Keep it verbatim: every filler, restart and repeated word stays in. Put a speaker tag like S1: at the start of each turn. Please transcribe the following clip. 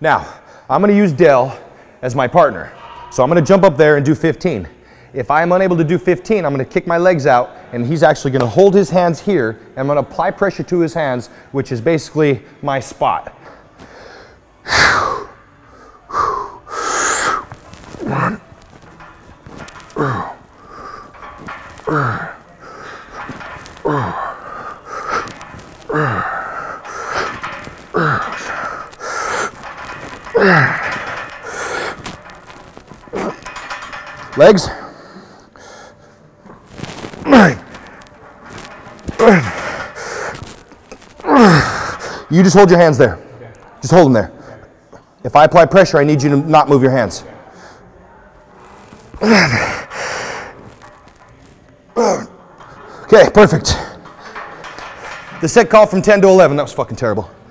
S1: Now, I'm gonna use Dale as my partner. So I'm gonna jump up there and do fifteen. If I'm unable to do fifteen, I'm gonna kick my legs out and he's actually gonna hold his hands here and I'm gonna apply pressure to his hands, which is basically my spot. One. Legs. You just hold your hands there. Just hold them there. If I apply pressure, I need you to not move your hands. Okay, perfect. The set call from ten to eleven, that was fucking terrible.